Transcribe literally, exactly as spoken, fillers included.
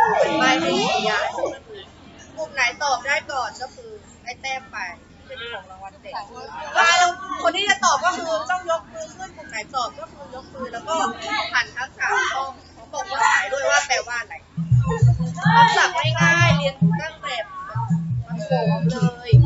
ไม่ให้ย้ายกลุ่มไหนตอบได้ก่อนก็คือได้แต้มไปเป็นของรางวัลเด็กว่าเราคนที่จะตอบก็คือต้องยกมือขึ้นกลุ่มไหนตอบก็คือยกมือแล้วก็หันทั้งสามช่องเขาบอกว่าหมายด้วยว่าแปลว่าอะไรคำศัพท์ง่ายๆเรียนตั้งแต่ประถมเลย